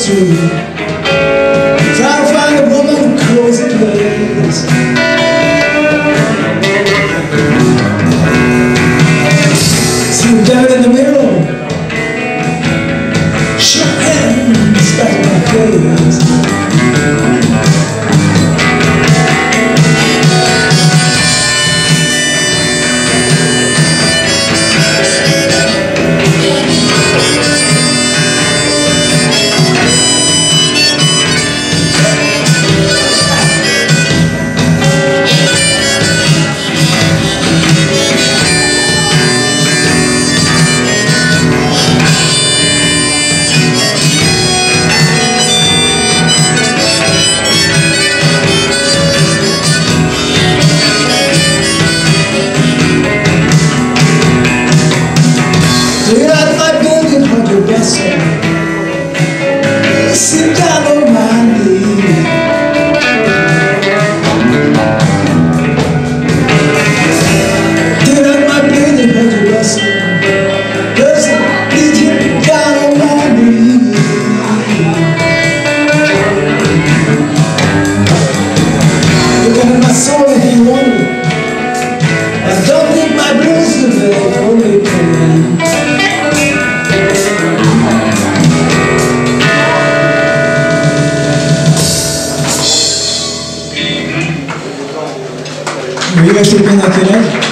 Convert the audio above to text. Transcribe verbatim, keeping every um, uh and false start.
street, trying to find a woman cozy place. Sit down in the middle, shook hands, spat in my face. Sit down on my knee. Get up my bed and hold your bustle. Cause I need you down on my knee. Look at my soul if you want it. I don't think my blues develop only pain. Oiga, qué pena que era.